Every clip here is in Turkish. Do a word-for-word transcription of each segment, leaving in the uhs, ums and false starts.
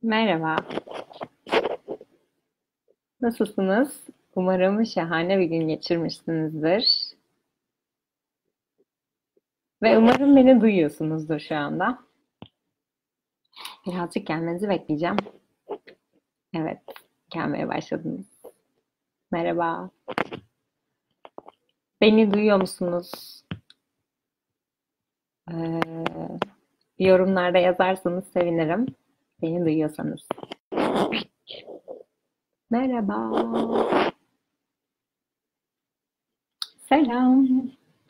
Merhaba, nasılsınız? Umarım şahane bir gün geçirmişsinizdir. Ve umarım beni duyuyorsunuzdur şu anda. Birazcık gelmenizi bekleyeceğim. Evet, gelmeye başladınız. Merhaba, beni duyuyor musunuz? Ee, Yorumlarda yazarsanız sevinirim. Beni duyuyorsanız. Merhaba, selam.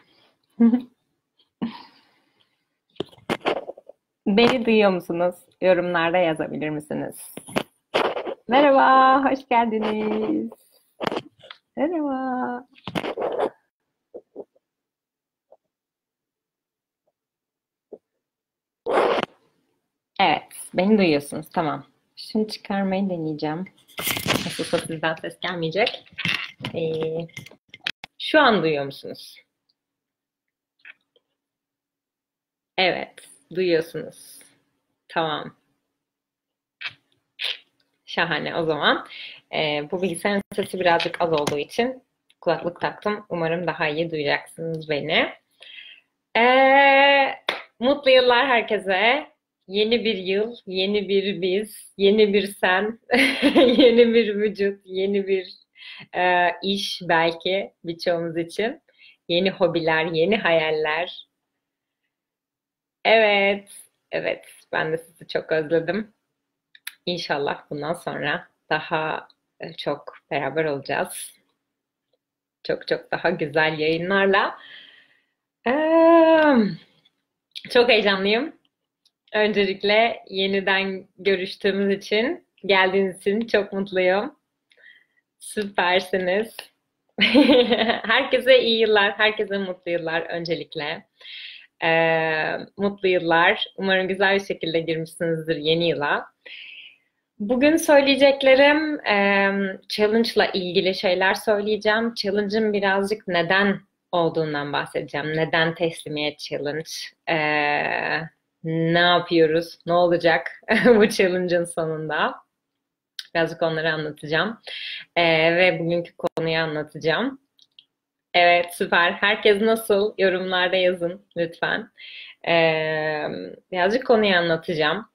Beni duyuyor musunuz? Yorumlarda yazabilir misiniz? Merhaba, hoş geldiniz. Merhaba. Evet, beni duyuyorsunuz. Tamam. Şunu çıkarmayı deneyeceğim. Nasılsa sizden ses gelmeyecek. Ee, Şu an duyuyor musunuz? Evet, duyuyorsunuz. Tamam, şahane. O zaman ee, bu bilgisayarın sesi birazcık az olduğu için kulaklık taktım. Umarım daha iyi duyacaksınız beni. Ee, Mutlu yıllar herkese. Yeni bir yıl, yeni bir biz, yeni bir sen, yeni bir vücut, yeni bir e, iş belki birçoğumuz için. Yeni hobiler, yeni hayaller. Evet, evet. Ben de sizi çok özledim. İnşallah bundan sonra daha e, çok beraber olacağız. Çok çok daha güzel yayınlarla. Ee, Çok heyecanlıyım. Öncelikle yeniden görüştüğümüz için, geldiğiniz için çok mutluyum. Süpersiniz. Herkese iyi yıllar, herkese mutlu yıllar öncelikle. Ee, mutlu yıllar. Umarım güzel bir şekilde girmişsinizdir yeni yıla. Bugün söyleyeceklerim e, challenge'la ilgili şeyler söyleyeceğim. Challenge'ın birazcık neden olduğundan bahsedeceğim. Neden teslimiyet challenge? Ee, Ne yapıyoruz? Ne olacak bu challenge'ın sonunda? Birazcık onları anlatacağım. Ee, ve bugünkü konuyu anlatacağım. Evet, süper. Herkes nasıl? Yorumlarda yazın lütfen. Ee, Birazcık konuyu anlatacağım.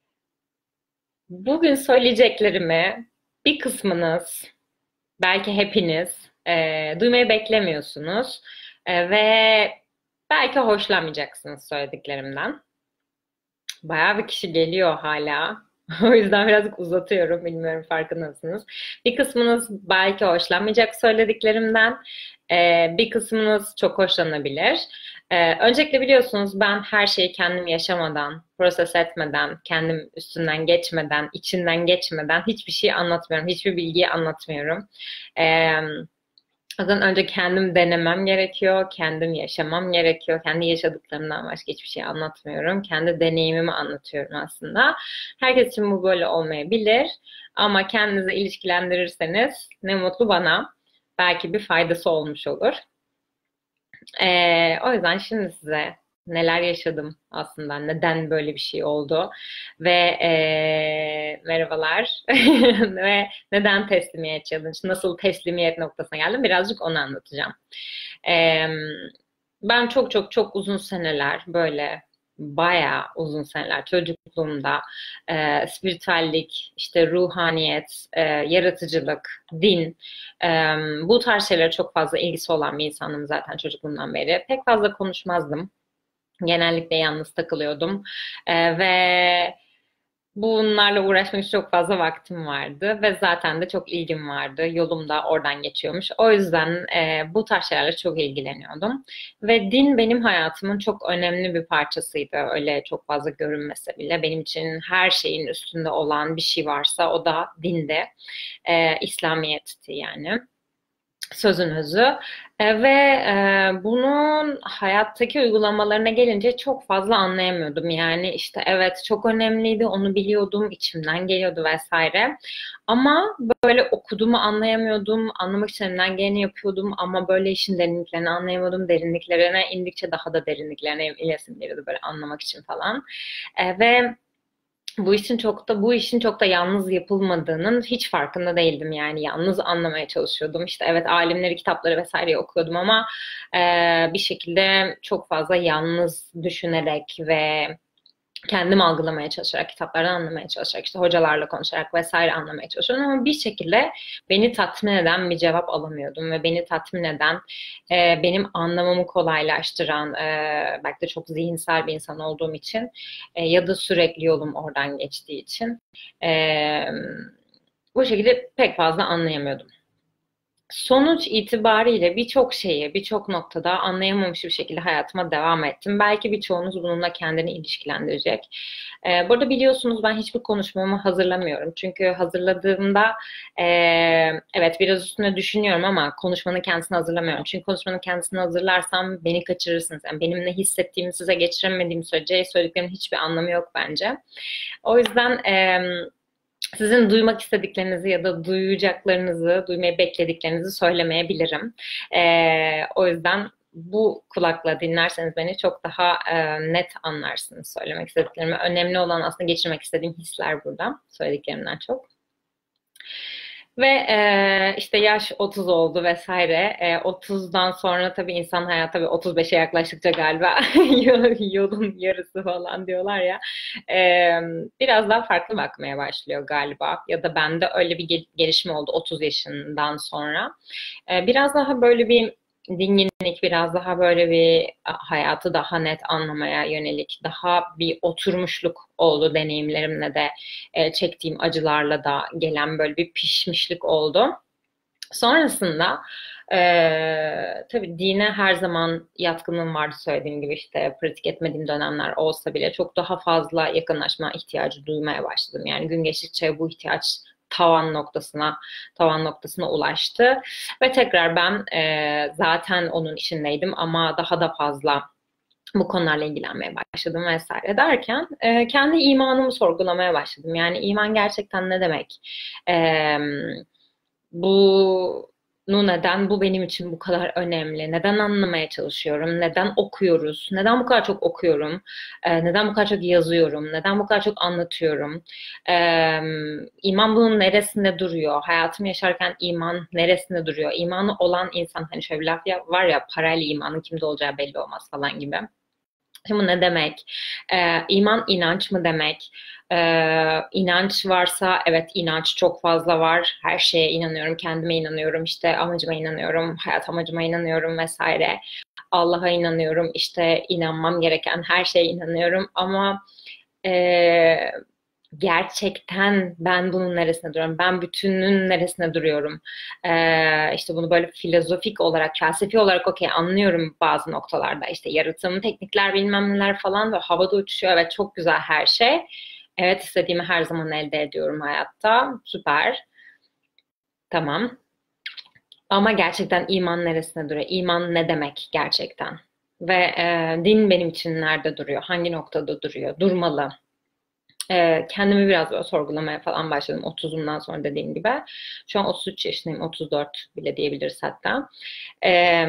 Bugün söyleyeceklerimi bir kısmınız, belki hepiniz e, duymayı beklemiyorsunuz. E, ve belki hoşlanmayacaksınız söylediklerimden. Bayağı bir kişi geliyor hala. O yüzden birazcık uzatıyorum. Bilmiyorum farkında mısınız? Bir kısmınız belki hoşlanmayacak söylediklerimden. Ee, bir kısmınız çok hoşlanabilir. Ee, öncelikle biliyorsunuz ben her şeyi kendim yaşamadan, proses etmeden, kendim üstünden geçmeden, içinden geçmeden hiçbir şey anlatmıyorum. Hiçbir bilgiyi anlatmıyorum. Ee, O yüzden önce kendim denemem gerekiyor, kendim yaşamam gerekiyor. Kendi yaşadıklarımdan başka hiçbir şey anlatmıyorum. Kendi deneyimimi anlatıyorum aslında. Herkes için bu böyle olmayabilir. Ama kendinize ilişkilendirirseniz ne mutlu bana. Belki bir faydası olmuş olur. Ee, o yüzden şimdi size neler yaşadım aslında, neden böyle bir şey oldu ve ee, merhabalar ve neden teslimiyet challenge, nasıl teslimiyet noktasına geldim birazcık onu anlatacağım. Ee, Ben çok çok çok uzun seneler böyle bayağı uzun seneler çocukluğumda e, spiritüellik, işte ruhaniyet, e, yaratıcılık, din, e, bu tarz şeylere çok fazla ilgisi olan bir insanım zaten çocukluğumdan beri. Pek fazla konuşmazdım. Genellikle yalnız takılıyordum. E, ve bunlarla uğraşmak için çok fazla vaktim vardı ve zaten de çok ilgim vardı. Yolum da oradan geçiyormuş. O yüzden e, bu tarz şeylerle çok ilgileniyordum. Ve din benim hayatımın çok önemli bir parçasıydı. Öyle çok fazla görünmese bile. Benim için her şeyin üstünde olan bir şey varsa o da dinde. E, İslamiyet'ti yani sözün özü. E, ve e, bunun hayattaki uygulamalarına gelince çok fazla anlayamıyordum. Yani işte evet çok önemliydi, onu biliyordum, içimden geliyordu vesaire. Ama böyle okuduğumu anlayamıyordum, anlamak için elimden geleni yapıyordum ama böyle işin derinliklerini anlayamıyordum. Derinliklerine indikçe daha da derinliklerine ilesim geliyordu böyle anlamak için falan. E, ve bu işin çok da bu işin çok da yalnız yapılmadığının hiç farkında değildim, yani yalnız anlamaya çalışıyordum. İşte evet, alimleri, kitapları vesaire okuyordum ama e, bir şekilde çok fazla yalnız düşünerek ve kendim algılamaya çalışarak, kitaplardan anlamaya çalışarak, işte hocalarla konuşarak vesaire anlamaya çalışıyorum ama bir şekilde beni tatmin eden bir cevap alamıyordum ve beni tatmin eden, e, benim anlamamı kolaylaştıran, e, belki de çok zihinsel bir insan olduğum için e, ya da sürekli yolum oradan geçtiği için e, bu şekilde pek fazla anlayamıyordum. Sonuç itibariyle birçok şeyi, birçok noktada anlayamamış bir şekilde hayatıma devam ettim. Belki birçoğunuz bununla kendini ilişkilendirecek. Ee, burada biliyorsunuz ben hiçbir konuşmamı hazırlamıyorum. Çünkü hazırladığımda e, evet biraz üstüne düşünüyorum ama konuşmanın kendisini hazırlamıyorum. Çünkü konuşmanın kendisini hazırlarsam beni kaçırırsınız. Yani benim ne hissettiğimi size geçiremediğim sürece söylediklerimin hiçbir anlamı yok bence. O yüzden e, sizin duymak istediklerinizi ya da duyacaklarınızı, duymayı beklediklerinizi söylemeyebilirim. Ee, o yüzden bu kulakla dinlerseniz beni çok daha e, net anlarsınız söylemek istediklerimi. Önemli olan aslında geçirmek istediğim hisler burada, söylediklerimden çok. Ve e, işte yaş otuz oldu vesaire. E, otuzdan sonra tabii insan hayatı, tabii otuz beşe yaklaştıkça galiba yolun yarısı falan diyorlar ya. E, biraz daha farklı bakmaya başlıyor galiba. Ya da bende öyle bir gel- gelişme oldu otuz yaşından sonra. E, biraz daha böyle bir dinginlik, biraz daha böyle bir hayatı daha net anlamaya yönelik, daha bir oturmuşluk oldu deneyimlerimle de, e, çektiğim acılarla da gelen böyle bir pişmişlik oldu. Sonrasında e, tabii dine her zaman yatkınlığım vardı, söylediğim gibi işte pratik etmediğim dönemler olsa bile çok daha fazla yakınlaşma ihtiyacı duymaya başladım. Yani gün geçtikçe bu ihtiyaç tavan noktasına tavan noktasına ulaştı ve tekrar ben e, zaten onun içindeydim ama daha da fazla bu konularla ilgilenmeye başladım vesaire derken e, kendi imanımı sorgulamaya başladım. Yani iman gerçekten ne demek? E, bunu neden, bu benim için bu kadar önemli? Neden anlamaya çalışıyorum? Neden okuyoruz? Neden bu kadar çok okuyorum? E, neden bu kadar çok yazıyorum? Neden bu kadar çok anlatıyorum? E, iman bunun neresinde duruyor? Hayatımı yaşarken iman neresinde duruyor? İmanı olan insan, hani şöyle bir laf var ya, parayla imanın kimde olacağı belli olmaz falan gibi. Şimdi bu ne demek? Ee, iman inanç mı demek? Ee, inanç varsa evet, inanç çok fazla var. Her şeye inanıyorum, kendime inanıyorum, işte amacıma inanıyorum, hayat amacıma inanıyorum vesaire. Allah'a inanıyorum, işte inanmam gereken her şeye inanıyorum ama e, gerçekten ben bunun neresine duruyorum? Ben bütünün neresine duruyorum? Ee, işte bunu böyle filozofik olarak, felsefi olarak okey anlıyorum bazı noktalarda. İşte yaratım, teknikler, bilmem neler falan da havada uçuşuyor. Evet, çok güzel her şey. Evet, istediğimi her zaman elde ediyorum hayatta. Süper. Tamam. Ama gerçekten iman neresine duruyor? İman ne demek gerçekten? Ve e, din benim için nerede duruyor? Hangi noktada duruyor? Durmalı. Ee, kendimi biraz böyle sorgulamaya falan başladım otuzumdan sonra, dediğim gibi. Şu an otuz üç yaşındayım, otuz dört bile diyebiliriz hatta. Ee,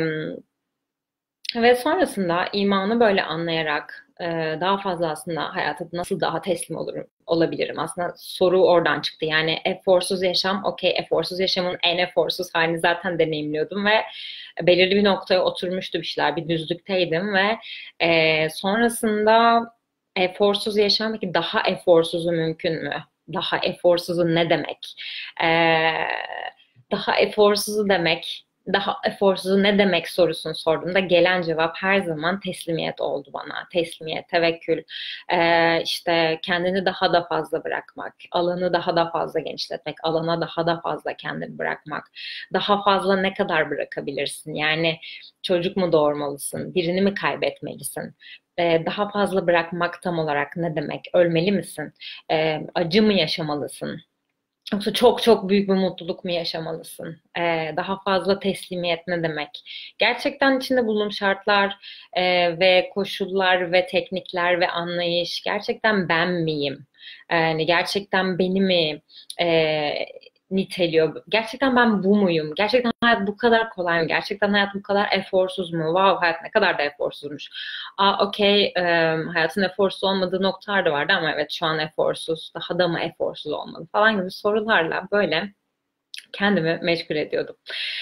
ve sonrasında imanı böyle anlayarak e, daha fazla aslında hayata nasıl daha teslim olurum, olabilirim? Aslında soru oradan çıktı. Yani eforsuz yaşam, okey, eforsuz yaşamın en eforsuz halini zaten deneyimliyordum ve belirli bir noktaya oturmuştu bir şeyler, bir düzlükteydim ve e, sonrasında eforsuz yaşam, peki daha eforsuzu mümkün mü? Daha eforsuzu ne demek? Ee, daha eforsuzu demek, daha eforsuzu ne demek sorusunu sorduğumda gelen cevap her zaman teslimiyet oldu bana. Teslimiyet, tevekkül, ee, işte kendini daha da fazla bırakmak, alanı daha da fazla genişletmek, alana daha da fazla kendini bırakmak. Daha fazla ne kadar bırakabilirsin? Yani çocuk mu doğurmalısın? Birini mi kaybetmelisin? Ee, daha fazla bırakmak tam olarak ne demek? Ölmeli misin? Ee, acı mı yaşamalısın? Yoksa çok çok büyük bir mutluluk mu yaşamalısın? Ee, daha fazla teslimiyet ne demek? Gerçekten içinde bulunduğum şartlar e, ve koşullar ve teknikler ve anlayış gerçekten ben miyim? Yani gerçekten beni mi e, niteliyor? Gerçekten ben bu muyum? Gerçekten hayat bu kadar kolay mı? Gerçekten hayat bu kadar eforsuz mu? Wow, hayat ne kadar da eforsuzmuş. Aa, okey, e, hayatın eforsuz olmadığı noktalar da vardı ama evet şu an eforsuz. Daha da mı eforsuz olmalı falan gibi sorularla böyle kendimi meşgul ediyordum.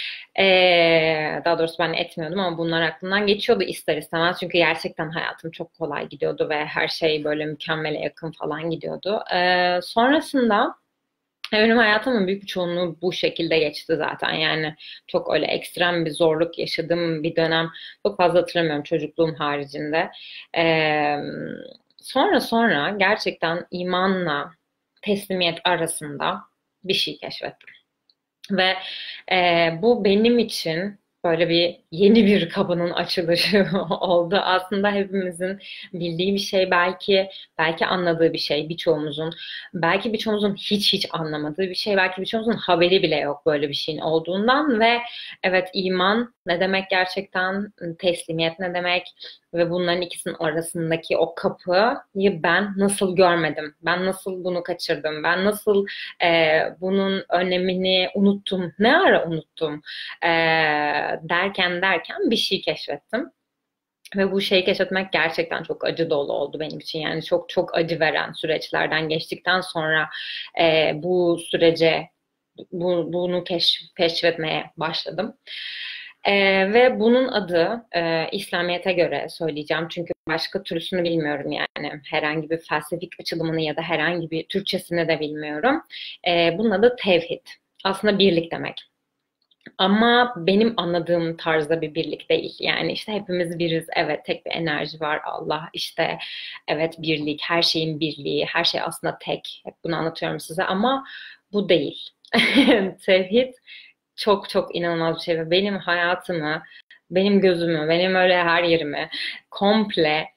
Ee, daha doğrusu ben etmiyordum ama bunlar aklımdan geçiyordu ister istemez. Çünkü gerçekten hayatım çok kolay gidiyordu ve her şey böyle mükemmele yakın falan gidiyordu. Ee, sonrasında benim hayatımın büyük bir çoğunluğu bu şekilde geçti zaten. Yani çok öyle ekstrem bir zorluk yaşadığım bir dönem çok fazla hatırlamıyorum çocukluğum haricinde. Ee, sonra sonra gerçekten imanla teslimiyet arasında bir şey keşfettim. Ve e, bu benim için böyle bir yeni bir kapının açılışı oldu. Aslında hepimizin bildiği bir şey, belki belki anladığı bir şey birçoğumuzun, belki birçoğumuzun hiç hiç anlamadığı bir şey, belki birçoğumuzun haberi bile yok böyle bir şeyin olduğundan ve evet, iman ne demek gerçekten, teslimiyet ne demek ve bunların ikisinin arasındaki o kapıyı ben nasıl görmedim, ben nasıl bunu kaçırdım, ben nasıl e, bunun önemini unuttum, ne ara unuttum e, derken derken bir şey keşfettim. Ve bu şeyi keşfetmek gerçekten çok acı dolu oldu benim için. Yani çok çok acı veren süreçlerden geçtikten sonra e, bu sürece bu, bunu keşf, keşfetmeye başladım. E, ve bunun adı e, İslamiyet'e göre söyleyeceğim. Çünkü başka türlüsünü bilmiyorum yani. Herhangi bir felsefik açılımını ya da herhangi bir Türkçesini de bilmiyorum. E, bunun adı tevhid. Aslında birlik demek. Ama benim anladığım tarzda bir birlik değil. Yani işte hepimiz biriz. Evet, tek bir enerji var. Allah işte, evet, birlik, her şeyin birliği, her şey aslında tek. Hep bunu anlatıyorum size ama bu değil. Tevhid çok çok inanılmaz bir şey ve benim hayatımı, benim gözümü, benim öyle her yerimi komple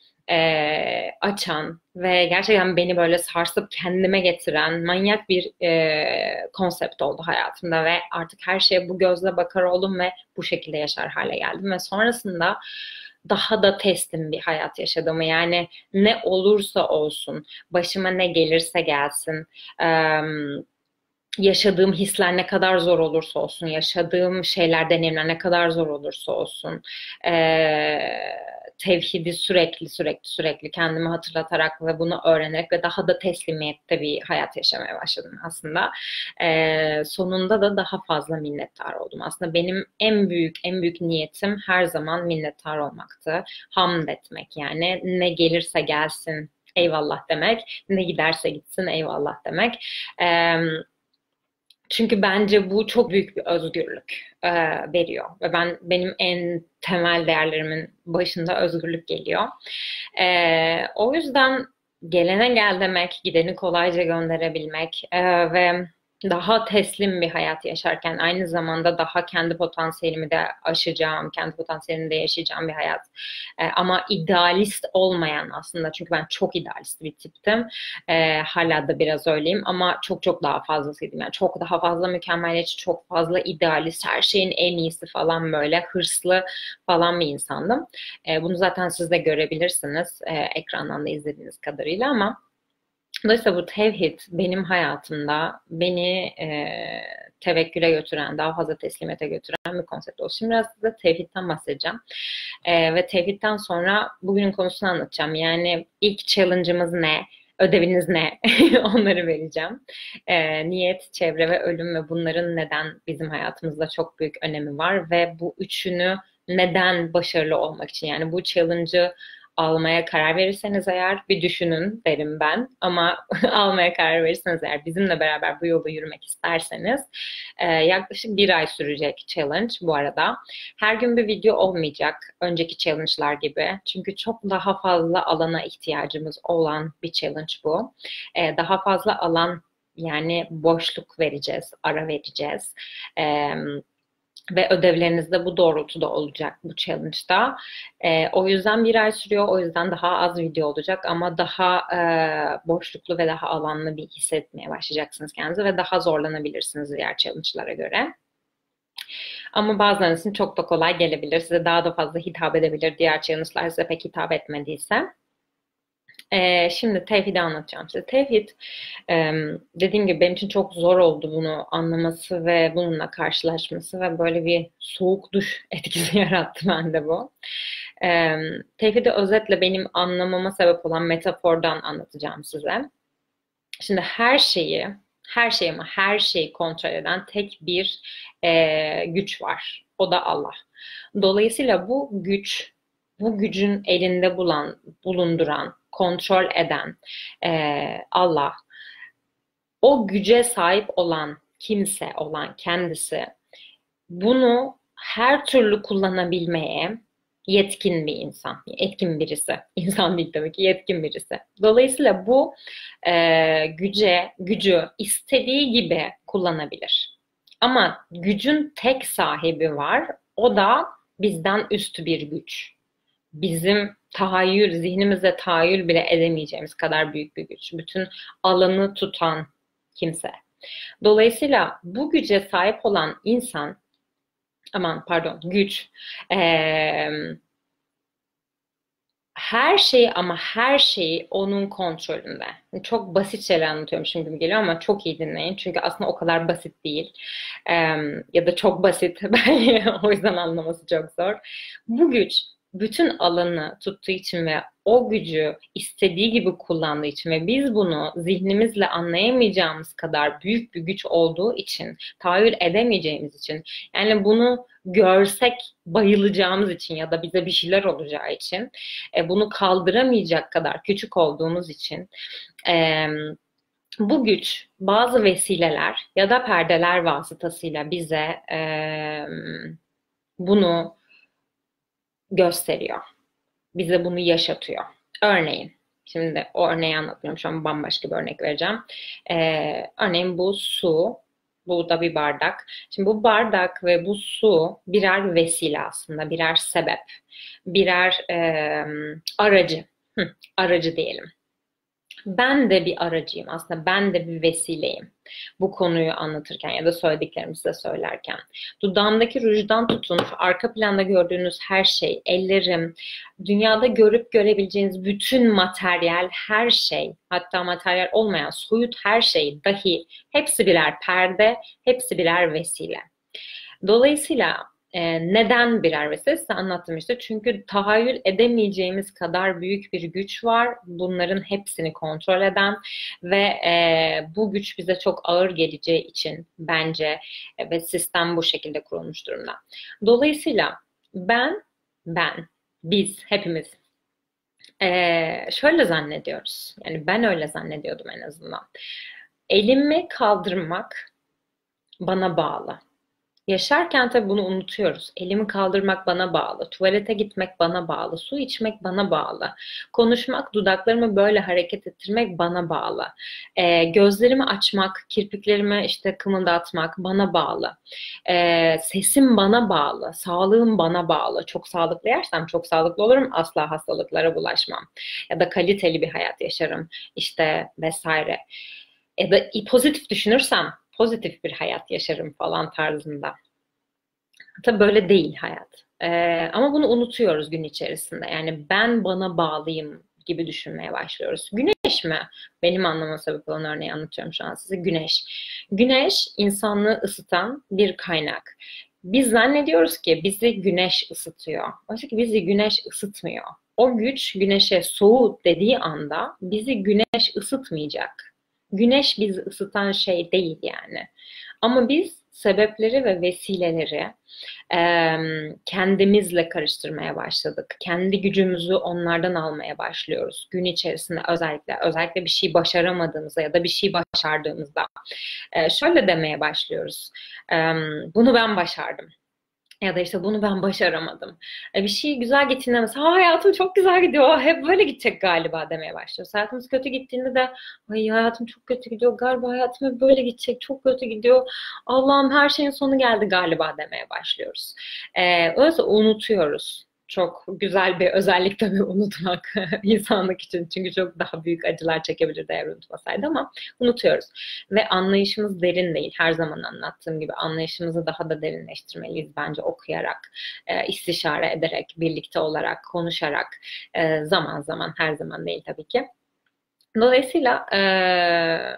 e, açan ve gerçekten beni böyle sarsıp kendime getiren manyak bir e, konsept oldu hayatımda ve artık her şeye bu gözle bakar oldum ve bu şekilde yaşar hale geldim ve sonrasında daha da teslim bir hayat yaşadığımı, yani ne olursa olsun, başıma ne gelirse gelsin, ıı, yaşadığım hisler ne kadar zor olursa olsun, yaşadığım şeyler, deneyimler ne kadar zor olursa olsun, eee, tevhidi sürekli sürekli sürekli kendime hatırlatarak ve bunu öğrenerek ve daha da teslimiyette bir hayat yaşamaya başladım aslında. Eee, sonunda da daha fazla minnettar oldum. Aslında benim en büyük en büyük niyetim her zaman minnettar olmaktı. Hamd etmek, yani ne gelirse gelsin eyvallah demek, ne giderse gitsin eyvallah demek. Eee çünkü bence bu çok büyük bir özgürlük e, veriyor ve ben benim en temel değerlerimin başında özgürlük geliyor. E, o yüzden gelene gel demek, gideni kolayca gönderebilmek e, ve daha teslim bir hayat yaşarken aynı zamanda daha kendi potansiyelimi de aşacağım, kendi potansiyelimi de yaşayacağım bir hayat. E, ama idealist olmayan aslında, çünkü ben çok idealist bir tiptim. E, hala da biraz öyleyim ama çok çok daha fazlasıydım. Yani çok daha fazla mükemmeliyetçi, çok fazla idealist, her şeyin en iyisi falan, böyle hırslı falan bir insandım. E, bunu zaten siz de görebilirsiniz e, ekrandan da izlediğiniz kadarıyla ama dolayısıyla bu tevhid benim hayatımda beni e, tevekküle götüren, daha fazla teslimiyete götüren bir konsept oldu. Şimdi biraz size tevhidden bahsedeceğim. E, ve tevhidden sonra bugünün konusunu anlatacağım. Yani ilk challenge'ımız ne? Ödeviniz ne? Onları vereceğim. E, niyet, çevre ve ölüm ve bunların neden bizim hayatımızda çok büyük önemi var ve bu üçünü neden başarılı olmak için, yani bu challenge'ı almaya karar verirseniz eğer bir düşünün derim ben. Ama almaya karar verirseniz eğer, bizimle beraber bu yolda yürümek isterseniz e, yaklaşık bir ay sürecek challenge bu arada. Her gün bir video olmayacak önceki challenge'lar gibi. Çünkü çok daha fazla alana ihtiyacımız olan bir challenge bu. E, daha fazla alan, yani boşluk vereceğiz, ara vereceğiz. Eee ve ödevleriniz de bu doğrultuda olacak bu challenge'da. Ee, o yüzden bir ay sürüyor. O yüzden daha az video olacak ama daha e, boşluklu ve daha alanlı bir hissetmeye başlayacaksınız kendinizi ve daha zorlanabilirsiniz diğer challenge'lara göre. Ama bazılarınız için çok da kolay gelebilir. Size daha da fazla hitap edebilir. Diğer challenge'lar size pek hitap etmediyse. Ee, şimdi tevhidi anlatacağım size. Tevhid, e, dediğim gibi benim için çok zor oldu bunu anlaması ve bununla karşılaşması ve böyle bir soğuk duş etkisi yarattı bende bu. Ee, Tevhidi özetle benim anlamama sebep olan metafordan anlatacağım size. Şimdi her şeyi, her şeyi ama her şeyi kontrol eden tek bir e, güç var. O da Allah. Dolayısıyla bu güç, bu gücün elinde bulan, bulunduran, kontrol eden e, Allah, o güce sahip olan kimse, olan kendisi, bunu her türlü kullanabilmeye yetkin bir insan, etkin birisi. İnsan değil tabii ki, yetkin birisi. Dolayısıyla bu e, güce, gücü istediği gibi kullanabilir. Ama gücün tek sahibi var. O da bizden üstü bir güç. Bizim tahayyül, zihnimizde tahayyül bile edemeyeceğimiz kadar büyük bir güç. Bütün alanı tutan kimse. Dolayısıyla bu güce sahip olan insan, aman pardon, güç, ee, her şeyi ama her şeyi onun kontrolünde. Çok basit şeyler anlatıyorum şimdi gibi geliyor ama çok iyi dinleyin. Çünkü aslında o kadar basit değil. Ee, Ya da çok basit. Belki o yüzden anlaması çok zor. Bu güç bütün alanı tuttuğu için ve o gücü istediği gibi kullandığı için ve biz bunu zihnimizle anlayamayacağımız kadar büyük bir güç olduğu için, tahayyül edemeyeceğimiz için, yani bunu görsek bayılacağımız için ya da bize bir şeyler olacağı için, e, bunu kaldıramayacak kadar küçük olduğumuz için, e, bu güç bazı vesileler ya da perdeler vasıtasıyla bize e, bunu gösteriyor. Bize bunu yaşatıyor. Örneğin, şimdi o örneği anlatmıyorum. Şu an bambaşka bir örnek vereceğim. Ee, örneğin bu su, bu da bir bardak. Şimdi bu bardak ve bu su birer vesile aslında, birer sebep, birer e, aracı. Hı, aracı diyelim. Ben de bir aracıyım aslında, ben de bir vesileyim bu konuyu anlatırken ya da söylediklerimi size söylerken. Dudağımdaki rujdan tutun, arka planda gördüğünüz her şey, ellerim, dünyada görüp görebileceğiniz bütün materyal, her şey, hatta materyal olmayan soyut her şey dahi, hepsi birer perde, hepsi birer vesile. Dolayısıyla e, neden birer vesile? Size anlattım işte. Çünkü tahayyül edemeyeceğimiz kadar büyük bir güç var. Bunların hepsini kontrol eden ve e, bu güç bize çok ağır geleceği için bence e, ve sistem bu şekilde kurulmuş durumda. Dolayısıyla ben, ben, biz, hepimiz e, şöyle zannediyoruz. Yani ben öyle zannediyordum en azından. Elimi kaldırmak bana bağlı. Yaşarken tabii bunu unutuyoruz. Elimi kaldırmak bana bağlı, tuvalete gitmek bana bağlı, su içmek bana bağlı, konuşmak, dudaklarımı böyle hareket ettirmek bana bağlı, ee, gözlerimi açmak, kirpiklerimi işte kımıldatmak bana bağlı, ee, sesim bana bağlı, sağlığım bana bağlı. Çok sağlıklı yersem çok sağlıklı olurum, asla hastalıklara bulaşmam ya da kaliteli bir hayat yaşarım işte vesaire. Ya da pozitif düşünürsem pozitif bir hayat yaşarım falan tarzında. Tabii böyle değil hayat. Ee, ama bunu unutuyoruz gün içerisinde. Yani ben bana bağlıyım gibi düşünmeye başlıyoruz. Güneş mi? Benim anlamama sebep olan örneği anlatıyorum şu an size. Güneş. Güneş insanlığı ısıtan bir kaynak. Biz zannediyoruz ki bizi güneş ısıtıyor. Oysa ki bizi güneş ısıtmıyor. O güç güneşe soğut dediği anda bizi güneş ısıtmayacak. Güneş bizi ısıtan şey değil yani. Ama biz sebepleri ve vesileleri e, kendimizle karıştırmaya başladık. Kendi gücümüzü onlardan almaya başlıyoruz. Gün içerisinde özellikle özellikle bir şey başaramadığımızda ya da bir şey başardığımızda e, şöyle demeye başlıyoruz. E, Bunu ben başardım. Ya da işte bunu ben başaramadım. E, bir şey güzel gittiğinde mesela "Ha, hayatım çok güzel gidiyor. Hep böyle gidecek galiba" demeye başlıyoruz. Hayatımız kötü gittiğinde de "Ay hayatım çok kötü gidiyor. Galiba hayatım hep böyle gidecek. Çok kötü gidiyor. Allah'ım her şeyin sonu geldi galiba" demeye başlıyoruz. E, öyleyse unutuyoruz. Çok güzel bir özellik tabii unutmak insanlık için. Çünkü çok daha büyük acılar çekebilirdi eğer unutmasaydı ama unutuyoruz. Ve anlayışımız derin değil. Her zaman anlattığım gibi anlayışımızı daha da derinleştirmeliyiz bence okuyarak, e, istişare ederek, birlikte olarak, konuşarak, e, zaman zaman, her zaman değil tabii ki. Dolayısıyla eee,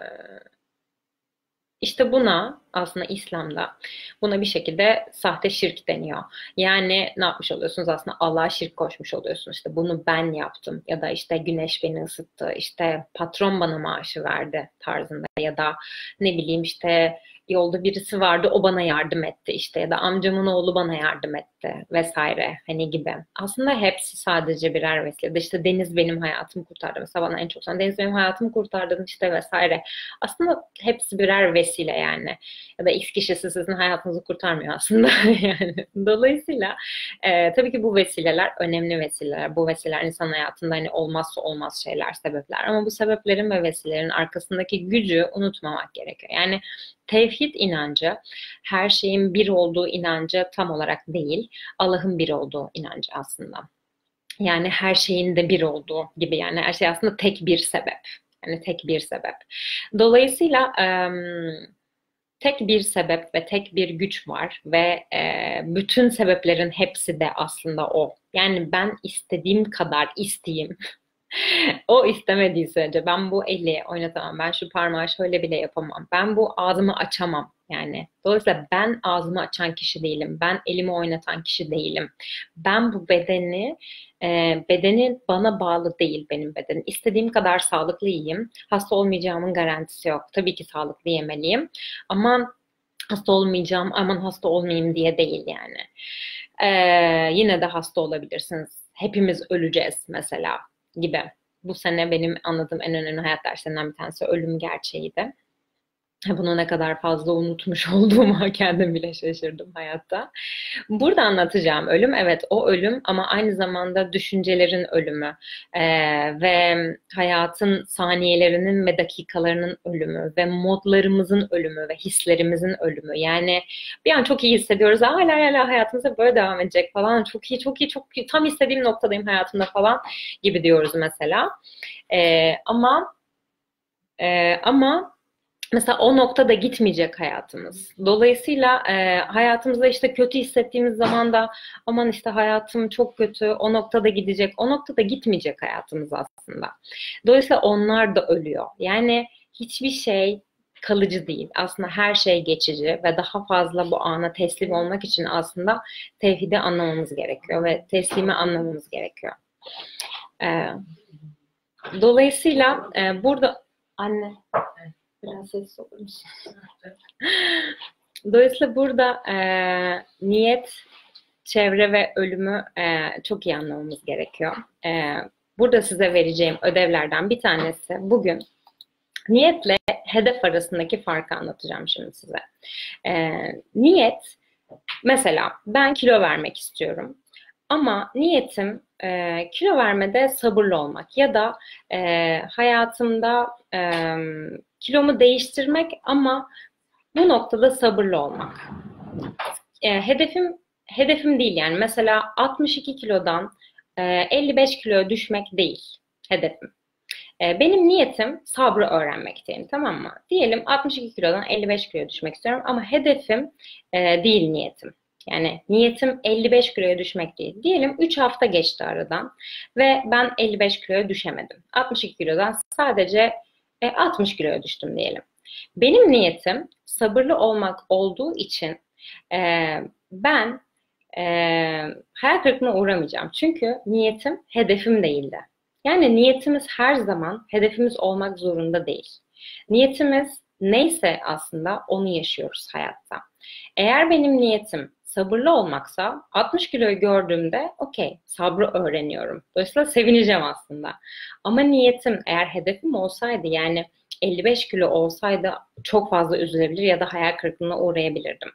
işte buna aslında İslam'da buna bir şekilde sahte şirk deniyor. Yani ne yapmış oluyorsunuz? Aslında Allah'a şirk koşmuş oluyorsunuz. İşte bunu ben yaptım ya da işte güneş beni ısıttı, işte patron bana maaşı verdi tarzında ya da ne bileyim işte yolda birisi vardı o bana yardım etti işte ya da amcamın oğlu bana yardım etti vesaire hani gibi. Aslında hepsi sadece birer vesile. İşte Deniz benim hayatımı kurtardı. Mesela bana en çok sen Deniz benim hayatımı kurtardın işte vesaire. Aslında hepsi birer vesile yani. Ya da X kişisi sizin hayatınızı kurtarmıyor aslında yani. Dolayısıyla e, tabii ki bu vesileler önemli vesileler. Bu vesileler insan hayatında hani olmazsa olmaz şeyler, sebepler. Ama bu sebeplerin ve vesilelerin arkasındaki gücü unutmamak gerekiyor. Yani tevhid inancı her şeyin bir olduğu inancı tam olarak değil, Allah'ın bir olduğu inancı aslında. Yani her şeyin de bir olduğu gibi yani her şey aslında tek bir sebep. Yani tek bir sebep. Dolayısıyla tek bir sebep ve tek bir güç var ve bütün sebeplerin hepsi de aslında o. Yani ben istediğim kadar isteyeyim. O istemediği sürece ben bu eli oynatamam, ben şu parmağı şöyle bile yapamam, ben bu ağzımı açamam yani. Dolayısıyla ben ağzımı açan kişi değilim, ben elimi oynatan kişi değilim. Ben bu bedeni, e, bedeni bana bağlı değil benim bedenim. İstediğim kadar sağlıklı yiyeyim, hasta olmayacağımın garantisi yok. Tabii ki sağlıklı yemeliyim ama hasta olmayacağım, aman hasta olmayayım diye değil yani. Ee, yine de hasta olabilirsiniz. Hepimiz öleceğiz mesela gibi. Bu sene benim anladığım en önemli hayat derslerinden bir tanesi ölüm gerçeğiydi. Bunu ne kadar fazla unutmuş olduğuma kendim bile şaşırdım hayatta. Burada anlatacağım ölüm, evet o ölüm ama aynı zamanda düşüncelerin ölümü ee, ve hayatın saniyelerinin ve dakikalarının ölümü ve modlarımızın ölümü ve hislerimizin ölümü. Yani bir an çok iyi hissediyoruz, hala hala hayatımıza böyle devam edecek falan, çok iyi çok iyi çok iyi, tam istediğim noktadayım hayatımda falan gibi diyoruz mesela. Ee, ama e, ama Mesela o noktada gitmeyecek hayatımız. Dolayısıyla e, hayatımızda işte kötü hissettiğimiz zaman da aman işte hayatım çok kötü, o noktada gidecek. O noktada gitmeyecek hayatımız aslında. Dolayısıyla onlar da ölüyor. Yani hiçbir şey kalıcı değil. Aslında her şey geçici ve daha fazla bu ana teslim olmak için aslında tevhidi anlamamız gerekiyor ve teslimi anlamamız gerekiyor. E, dolayısıyla e, burada anne biraz ses olur musun? Dolayısıyla burada e, niyet, çevre ve ölümü e, çok iyi anlamamız gerekiyor. E, burada size vereceğim ödevlerden bir tanesi bugün niyetle hedef arasındaki farkı anlatacağım şimdi size. E, niyet, mesela ben kilo vermek istiyorum. Ama niyetim e, kilo vermede sabırlı olmak ya da e, hayatımda e, kilomu değiştirmek ama bu noktada sabırlı olmak. E, hedefim hedefim değil yani mesela altmış iki kilodan e, elli beş kiloya düşmek değil hedefim. E, benim niyetim sabrı öğrenmek diyelim, tamam mı? Diyelim altmış iki kilodan elli beş kiloya düşmek istiyorum ama hedefim e, değil niyetim. Yani niyetim elli beş kiloya düşmek değil. Diyelim üç hafta geçti aradan ve ben elli beş kiloya düşemedim. altmış iki kilodan sadece e, altmış kiloya düştüm diyelim. Benim niyetim sabırlı olmak olduğu için e, ben e, hayal kırıklığına uğramayacağım. Çünkü niyetim hedefim değildi. Yani niyetimiz her zaman hedefimiz olmak zorunda değil. Niyetimiz neyse aslında onu yaşıyoruz hayatta. Eğer benim niyetim sabırlı olmaksa altmış kiloyu gördüğümde okey sabrı öğreniyorum. Dolayısıyla sevineceğim aslında. Ama niyetim eğer hedefim olsaydı yani elli beş kilo olsaydı çok fazla üzülebilir ya da hayal kırıklığına uğrayabilirdim.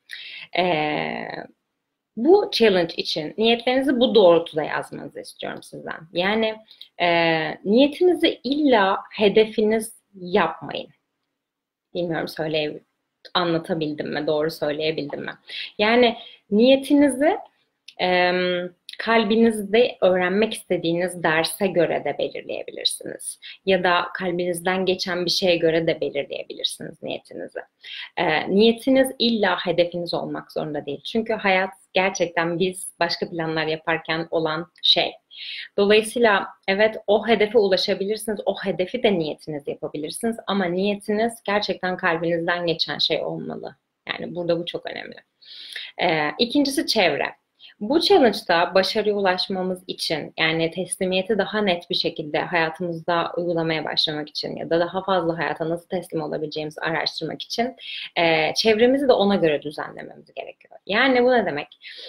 Ee, Bu challenge için niyetlerinizi bu doğrultuda yazmanızı istiyorum sizden. Yani e, niyetinizi illa hedefiniz yapmayın. Bilmiyorum söyleye anlatabildim mi, doğru söyleyebildim mi? Yani niyetinizi e, Kalbinizde öğrenmek istediğiniz derse göre de belirleyebilirsiniz. Ya da kalbinizden geçen bir şeye göre de belirleyebilirsiniz niyetinizi. Ee, niyetiniz illa hedefiniz olmak zorunda değil. Çünkü hayat gerçekten biz başka planlar yaparken olan şey. Dolayısıyla evet, o hedefe ulaşabilirsiniz, o hedefi de niyetiniz yapabilirsiniz ama niyetiniz gerçekten kalbinizden geçen şey olmalı. Yani burada bu çok önemli. Ee, ikincisi çevre. Bu challenge'da başarıya ulaşmamız için, yani teslimiyeti daha net bir şekilde hayatımızda uygulamaya başlamak için ya da daha fazla hayata nasıl teslim olabileceğimizi araştırmak için e, çevremizi de ona göre düzenlememiz gerekiyor. Yani bu ne demek?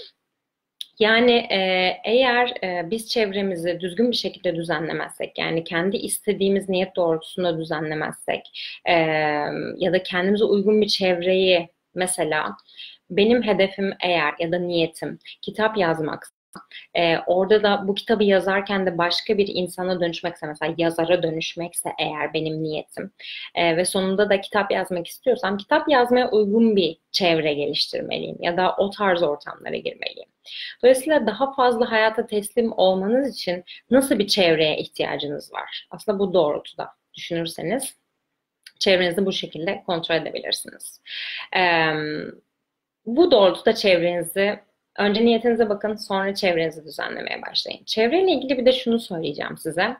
Yani e, eğer e, biz çevremizi düzgün bir şekilde düzenlemezsek, yani kendi istediğimiz niyet doğrultusunda düzenlemezsek e, ya da kendimize uygun bir çevreyi, mesela benim hedefim eğer ya da niyetim kitap yazmak, ee, orada da bu kitabı yazarken de başka bir insana dönüşmekse, mesela yazara dönüşmekse eğer benim niyetim ee, ve sonunda da kitap yazmak istiyorsam kitap yazmaya uygun bir çevre geliştirmeliyim ya da o tarz ortamlara girmeliyim. Dolayısıyla daha fazla hayata teslim olmanız için nasıl bir çevreye ihtiyacınız var? Aslında bu doğrultuda düşünürseniz çevrenizi bu şekilde kontrol edebilirsiniz. Ee, Bu doğrultuda çevrenizi, önce niyetinize bakın, sonra çevrenizi düzenlemeye başlayın. Çevreyle ilgili bir de şunu söyleyeceğim size.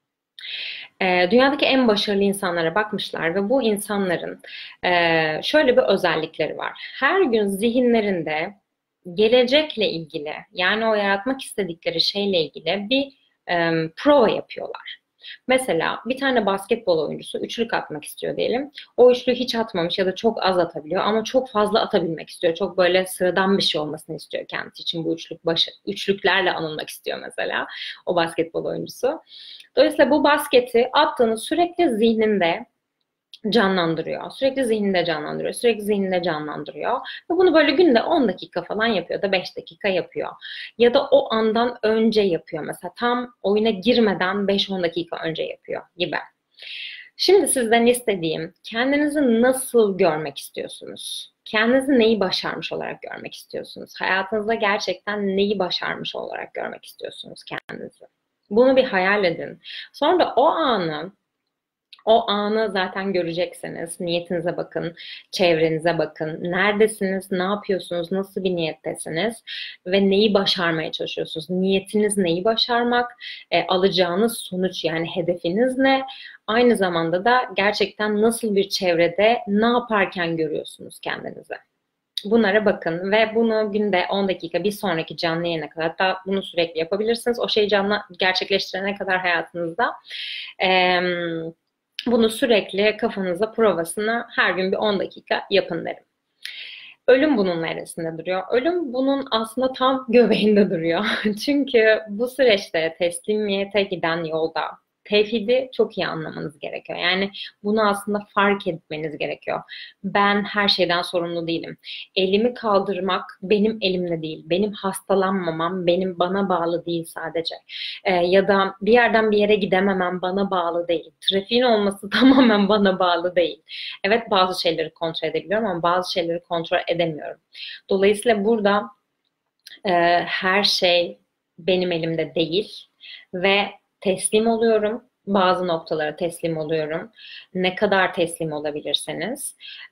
Ee, dünyadaki en başarılı insanlara bakmışlar ve bu insanların e, şöyle bir özellikleri var. Her gün zihinlerinde gelecekle ilgili, yani o yaratmak istedikleri şeyle ilgili bir e, prova yapıyorlar. Mesela bir tane basketbol oyuncusu üçlük atmak istiyor diyelim. O üçlüğü hiç atmamış ya da çok az atabiliyor ama çok fazla atabilmek istiyor. Çok böyle sıradan bir şey olmasını istiyor kendisi için. Bu üçlük başı, üçlüklerle anılmak istiyor mesela o basketbol oyuncusu. Dolayısıyla bu basketi attığını sürekli zihninde canlandırıyor. Sürekli zihninde canlandırıyor. Sürekli zihninde canlandırıyor. Ve bunu böyle günde on dakika falan yapıyor da beş dakika yapıyor. Ya da o andan önce yapıyor. Mesela tam oyuna girmeden beş on dakika önce yapıyor gibi. Şimdi sizden istediğim, kendinizi nasıl görmek istiyorsunuz? Kendinizi neyi başarmış olarak görmek istiyorsunuz? Hayatınızda gerçekten neyi başarmış olarak görmek istiyorsunuz kendinizi? Bunu bir hayal edin. Sonra da o anı O anı zaten göreceksiniz. Niyetinize bakın, çevrenize bakın. Neredesiniz, ne yapıyorsunuz, nasıl bir niyettesiniz ve neyi başarmaya çalışıyorsunuz? Niyetiniz neyi başarmak, e, alacağınız sonuç, yani hedefiniz ne? Aynı zamanda da gerçekten nasıl bir çevrede ne yaparken görüyorsunuz kendinizi? Bunlara bakın ve bunu günde on dakika, bir sonraki canlı yayına kadar, hatta bunu sürekli yapabilirsiniz. O şeyi canlı gerçekleştirene kadar hayatınızda. Ee, Bunu sürekli kafanıza provasını her gün bir on dakika yapın derim. Ölüm bunun neresinde duruyor? Ölüm bunun aslında tam göbeğinde duruyor. Çünkü bu süreçte teslimiyete giden yolda tevhidi çok iyi anlamanız gerekiyor. Yani bunu aslında fark etmeniz gerekiyor. Ben her şeyden sorumlu değilim. Elimi kaldırmak benim elimde değil. Benim hastalanmamam benim bana bağlı değil sadece. Ee, ya da bir yerden bir yere gidememem bana bağlı değil. Trafiğin olması tamamen bana bağlı değil. Evet, bazı şeyleri kontrol edebiliyorum ama bazı şeyleri kontrol edemiyorum. Dolayısıyla burada e, her şey benim elimde değil ve teslim oluyorum. Bazı noktalara teslim oluyorum. Ne kadar teslim olabilirseniz.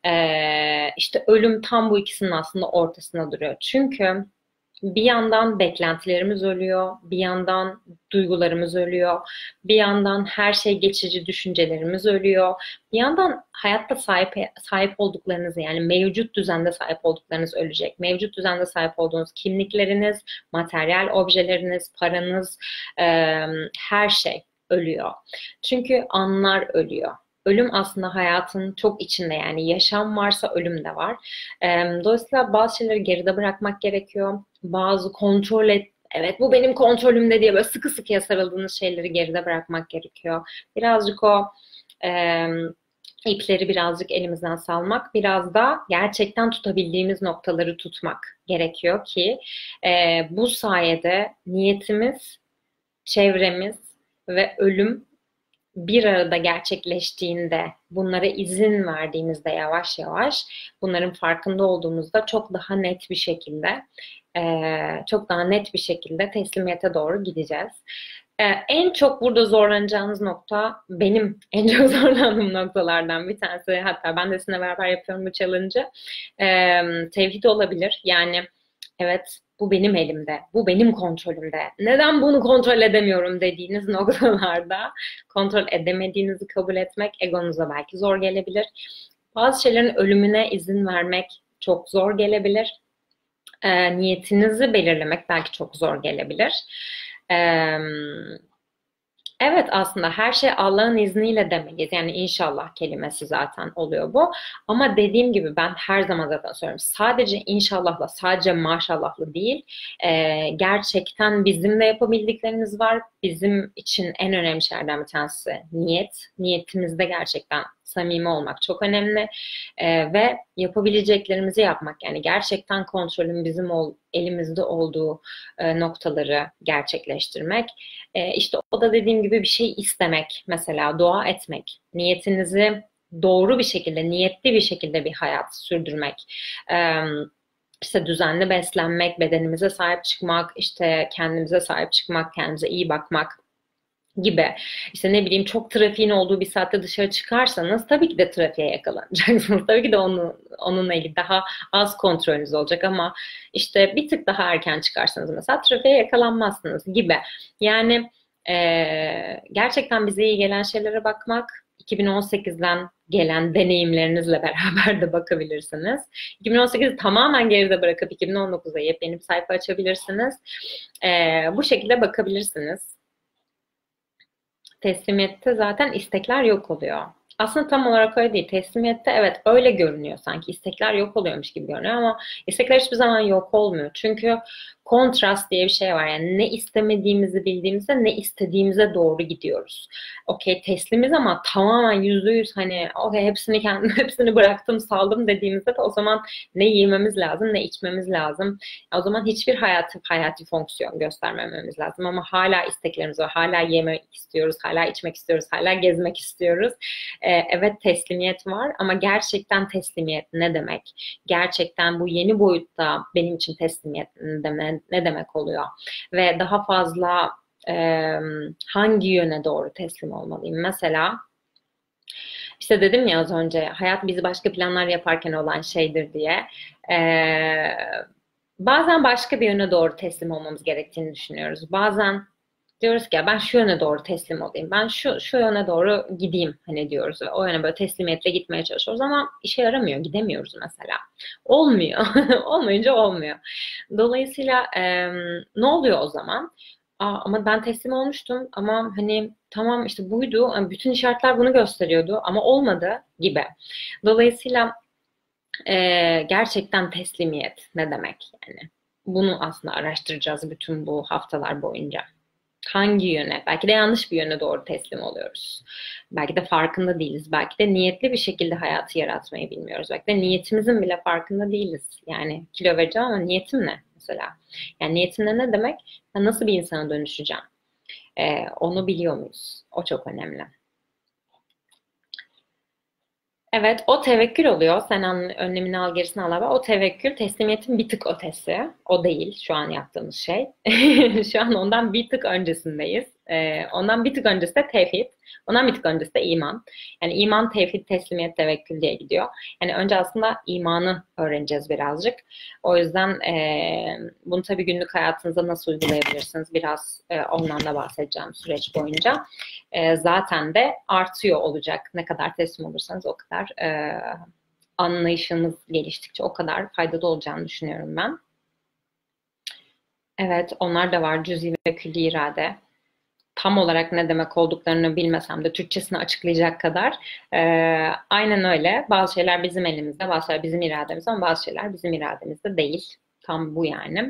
Ee, işte ölüm tam bu ikisinin aslında ortasına duruyor. Çünkü bir yandan beklentilerimiz ölüyor, bir yandan duygularımız ölüyor, bir yandan her şey geçici düşüncelerimiz ölüyor, bir yandan hayatta sahip sahip olduklarınız, yani mevcut düzende sahip olduklarınız ölecek. Mevcut düzende sahip olduğunuz kimlikleriniz, materyal objeleriniz, paranız, e, her şey ölüyor. Çünkü anlar ölüyor. Ölüm aslında hayatın çok içinde, yani yaşam varsa ölüm de var. Dolayısıyla bazı şeyleri geride bırakmak gerekiyor. Bazı kontrol et, evet bu benim kontrolümde diye böyle sıkı sıkıya sarıldığınız şeyleri geride bırakmak gerekiyor. Birazcık o e, ipleri birazcık elimizden salmak, biraz da gerçekten tutabildiğimiz noktaları tutmak gerekiyor ki e, bu sayede niyetimiz, çevremiz ve ölüm bir arada gerçekleştiğinde, bunlara izin verdiğimizde yavaş yavaş, bunların farkında olduğumuzda çok daha net bir şekilde Ee, çok daha net bir şekilde teslimiyete doğru gideceğiz. Ee, en çok burada zorlanacağınız nokta, benim en çok zorlandığım noktalardan bir tanesi, hatta ben de sizinle beraber yapıyorum bu challenge'ı, ee, tevhid olabilir. Yani evet, bu benim elimde, bu benim kontrolümde. Neden bunu kontrol edemiyorum dediğiniz noktalarda kontrol edemediğinizi kabul etmek egonuza belki zor gelebilir. Bazı şeylerin ölümüne izin vermek çok zor gelebilir. E, niyetinizi belirlemek belki çok zor gelebilir. E, Evet, aslında her şey Allah'ın izniyle demeliyiz. Yani inşallah kelimesi zaten oluyor bu. Ama dediğim gibi ben her zaman zaten söylüyorum. Sadece inşallahla, sadece maşallahla değil. e, gerçekten bizim de yapabildiklerimiz var. Bizim için en önemli şeylerden bir tanesi niyet. Niyetimizde gerçekten samimi olmak çok önemli. E, ve yapabileceklerimizi yapmak. Yani gerçekten kontrolün bizim ol, elimizde olduğu e, noktaları gerçekleştirmek. E, işte o da dediğim gibi bir şey istemek, mesela dua etmek, niyetinizi doğru bir şekilde, niyetli bir şekilde bir hayat sürdürmek, e, işte düzenli beslenmek, bedenimize sahip çıkmak, işte kendimize sahip çıkmak, kendimize iyi bakmak gibi. İşte ne bileyim, çok trafiğin olduğu bir saatte dışarı çıkarsanız tabii ki de trafiğe yakalanacaksınız. Tabii ki de onu, onunla ilgili daha az kontrolünüz olacak ama işte bir tık daha erken çıkarsanız mesela trafiğe yakalanmazsınız gibi. Yani e, gerçekten bize iyi gelen şeylere bakmak, iki bin on sekizden gelen deneyimlerinizle beraber de bakabilirsiniz. iki bin on sekizi tamamen geride bırakıp iki bin on dokuza yepyeni bir sayfa açabilirsiniz. E, bu şekilde bakabilirsiniz. Teslimiyette zaten istekler yok oluyor. Aslında tam olarak öyle değil. Teslimiyette evet öyle görünüyor sanki. İstekler yok oluyormuş gibi görünüyor ama istekler hiçbir zaman yok olmuyor. Çünkü kontrast diye bir şey var. Yani ne istemediğimizi bildiğimizde ne istediğimize doğru gidiyoruz. Okey, teslimiz ama tamamen yüzde yüz hani okey hepsini kendim hepsini bıraktım saldım dediğimizde de o zaman ne yememiz lazım ne içmemiz lazım. O zaman hiçbir hayati, hayati fonksiyon göstermememiz lazım ama hala isteklerimiz var. Hala yemek istiyoruz, hala içmek istiyoruz, hala gezmek istiyoruz. Ee, evet, teslimiyet var ama gerçekten teslimiyet ne demek? Gerçekten bu yeni boyutta benim için teslimiyet ne, ne demek oluyor? Ve daha fazla e, hangi yöne doğru teslim olmalıyım? Mesela işte dedim ya az önce, hayat bizi başka planlar yaparken olan şeydir diye. Ee, bazen başka bir yöne doğru teslim olmamız gerektiğini düşünüyoruz. Bazen diyoruz ki ya ben şu yöne doğru teslim olayım. Ben şu şu yöne doğru gideyim hani diyoruz ve o yöne böyle teslimiyetle gitmeye çalışıyoruz ama işe yaramıyor. Gidemiyoruz mesela. Olmuyor. Olmayınca olmuyor. Dolayısıyla e, ne oluyor o zaman? Aa, ama ben teslim olmuştum ama hani tamam işte buydu. Yani bütün işaretler bunu gösteriyordu ama olmadı gibi. Dolayısıyla e, gerçekten teslimiyet ne demek yani? Bunu aslında araştıracağız bütün bu haftalar boyunca. Hangi yöne? Belki de yanlış bir yöne doğru teslim oluyoruz. Belki de farkında değiliz. Belki de niyetli bir şekilde hayatı yaratmayı bilmiyoruz. Belki de niyetimizin bile farkında değiliz. Yani kilo vereceğim ama niyetim ne mesela? Yani niyetim ne ne demek? Ben nasıl bir insana dönüşeceğim? Ee, onu biliyor muyuz? O çok önemli. Evet, o tevekkül oluyor. Sen an, önlemini al, gerisini al. Ama o tevekkül teslimiyetin bir tık ötesi. O değil şu an yaptığımız şey. Şu an ondan bir tık öncesindeyiz. Ee, ondan bir tık öncesi de tevhid. Ondan bir tık öncesi de iman. Yani iman, tevhid, teslimiyet, tevekkül diye gidiyor. Yani önce aslında imanı öğreneceğiz birazcık. O yüzden e, bunu tabii günlük hayatınıza nasıl uygulayabilirsiniz? Biraz e, ondan da bahsedeceğim süreç boyunca. E, zaten de artıyor olacak. Ne kadar teslim olursanız o kadar e, anlayışınız geliştikçe o kadar faydalı olacağını düşünüyorum ben. Evet, onlar da var. Cüzi ve külli irade. Tam olarak ne demek olduklarını bilmesem de Türkçesini açıklayacak kadar. E, aynen öyle. Bazı şeyler bizim elimizde, bazı şeyler bizim irademizde ama bazı şeyler bizim irademizde değil. Tam bu yani.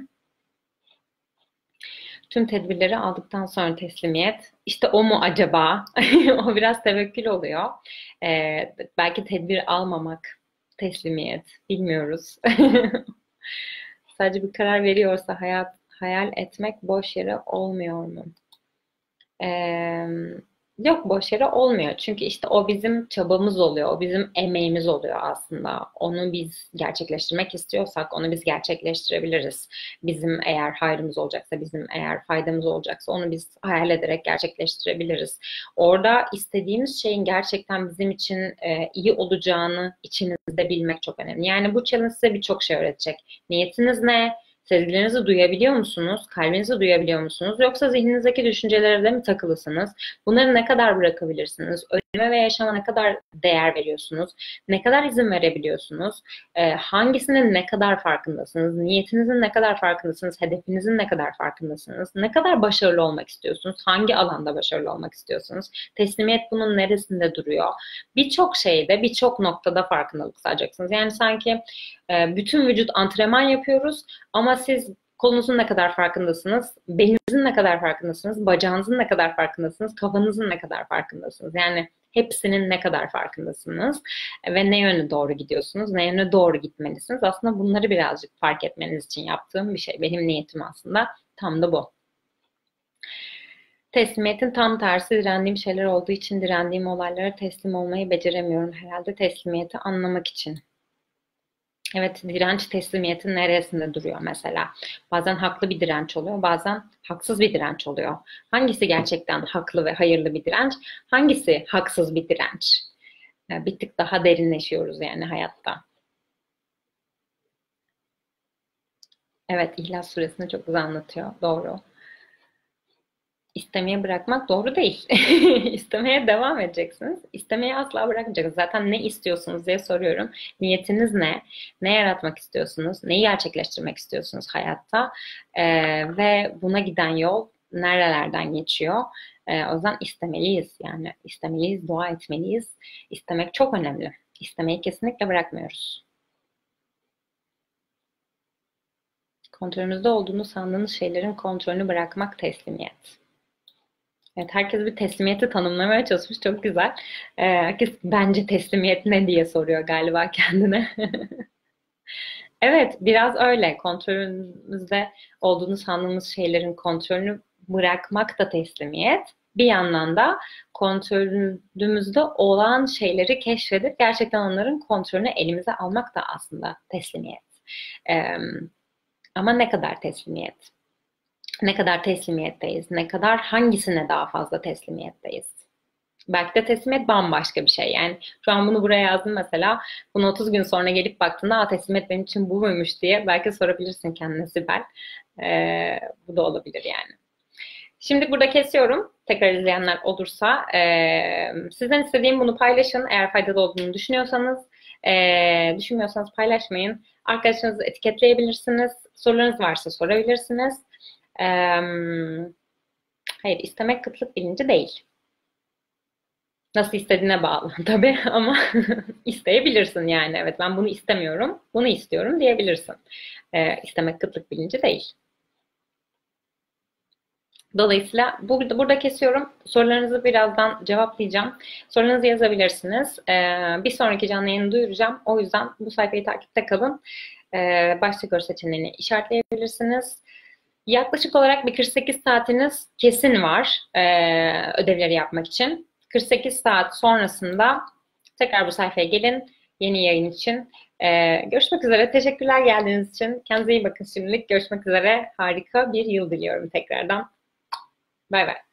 Tüm tedbirleri aldıktan sonra teslimiyet. İşte o mu acaba? O biraz tevekkül oluyor. Ee, belki tedbir almamak teslimiyet. Bilmiyoruz. Sadece bir karar veriyorsa hayat hayal etmek boş yere olmuyor mu? Ee, Yok, başarı olmuyor. Çünkü işte o bizim çabamız oluyor. O bizim emeğimiz oluyor aslında. Onu biz gerçekleştirmek istiyorsak onu biz gerçekleştirebiliriz. Bizim eğer hayrımız olacaksa, bizim eğer faydamız olacaksa onu biz hayal ederek gerçekleştirebiliriz. Orada istediğimiz şeyin gerçekten bizim için e, iyi olacağını içinizde bilmek çok önemli. Yani bu challenge size birçok şey öğretecek. Niyetiniz ne? Sezgilerinizi duyabiliyor musunuz? Kalbinizi duyabiliyor musunuz? Yoksa zihninizdeki düşüncelere de mi takılısınız? Bunları ne kadar bırakabilirsiniz? Ölüme ve yaşama ne kadar değer veriyorsunuz? Ne kadar izin verebiliyorsunuz? Ee, hangisinin ne kadar farkındasınız? Niyetinizin ne kadar farkındasınız? Hedefinizin ne kadar farkındasınız? Ne kadar başarılı olmak istiyorsunuz? Hangi alanda başarılı olmak istiyorsunuz? Teslimiyet bunun neresinde duruyor? Birçok şeyde, birçok noktada farkındalık sağlayacaksınız. Yani sanki e, bütün vücut antrenman yapıyoruz ama siz kolunuzun ne kadar farkındasınız, belinizin ne kadar farkındasınız, bacağınızın ne kadar farkındasınız, kafanızın ne kadar farkındasınız. Yani hepsinin ne kadar farkındasınız ve ne yöne doğru gidiyorsunuz, ne yöne doğru gitmelisiniz. Aslında bunları birazcık fark etmeniz için yaptığım bir şey. Benim niyetim aslında tam da bu. Teslimiyetin tam tersi direndiğim şeyler olduğu için direndiğim olaylara teslim olmayı beceremiyorum. Herhalde teslimiyeti anlamak için. Evet, direnç teslimiyetin neresinde duruyor mesela? Bazen haklı bir direnç oluyor, bazen haksız bir direnç oluyor. Hangisi gerçekten haklı ve hayırlı bir direnç? Hangisi haksız bir direnç? Bir tık daha derinleşiyoruz yani hayatta. Evet, İhlas Suresini çok güzel anlatıyor. Doğru. İstemeye bırakmak doğru değil. İstemeye devam edeceksiniz. İstemeye asla bırakmayacaksınız. Zaten ne istiyorsunuz diye soruyorum. Niyetiniz ne? Ne yaratmak istiyorsunuz? Neyi gerçekleştirmek istiyorsunuz hayatta? Ee, ve buna giden yol nerelerden geçiyor? Ee, o yüzden istemeliyiz. Yani istemeliyiz, dua etmeliyiz. İstemek çok önemli. İstemeyi kesinlikle bırakmıyoruz. Kontrolümüzde olduğunu sandığınız şeylerin kontrolünü bırakmak teslimiyet. Evet, herkes bir teslimiyeti tanımlamaya çalışmış. Çok güzel. Ee, herkes bence teslimiyet ne diye soruyor galiba kendine. Evet, biraz öyle. Kontrolümüzde olduğunu sandığımız şeylerin kontrolünü bırakmak da teslimiyet. Bir yandan da kontrolümüzde olan şeyleri keşfedip gerçekten onların kontrolünü elimize almak da aslında teslimiyet. Ee, ama ne kadar teslimiyet? Ne kadar teslimiyetteyiz? Ne kadar hangisine daha fazla teslimiyetteyiz? Belki de teslimiyet bambaşka bir şey. Yani şu an bunu buraya yazdım mesela. Bunu otuz gün sonra gelip baktığında Aa, teslimiyet benim için bu muymuş diye belki sorabilirsin kendine Sibel. Ee, bu da olabilir yani. Şimdi burada kesiyorum. Tekrar izleyenler olursa. Ee, sizden istediğim bunu paylaşın. Eğer faydalı olduğunu düşünüyorsanız. Ee, düşünmüyorsanız paylaşmayın. Arkadaşlarınızı etiketleyebilirsiniz. Sorularınız varsa sorabilirsiniz. Ee, hayır, istemek kıtlık bilinci değil. Nasıl istediğine bağlı tabii ama isteyebilirsin yani. Evet, ben bunu istemiyorum, bunu istiyorum diyebilirsin. Ee, istemek kıtlık bilinci değil. Dolayısıyla burada, burada kesiyorum. Sorularınızı birazdan cevaplayacağım. Sorularınızı yazabilirsiniz. Ee, bir sonraki canlı yayını duyuracağım. O yüzden bu sayfayı takipte kalın. Ee, başta gör seçeneğini işaretleyebilirsiniz. Yaklaşık olarak bir kırk sekiz saatiniz kesin var e, ödevleri yapmak için. kırk sekiz saat sonrasında tekrar bu sayfaya gelin yeni yayın için. E, görüşmek üzere. Teşekkürler geldiğiniz için. Kendinize iyi bakın şimdilik. Görüşmek üzere. Harika bir yıl diliyorum tekrardan. Bay bay.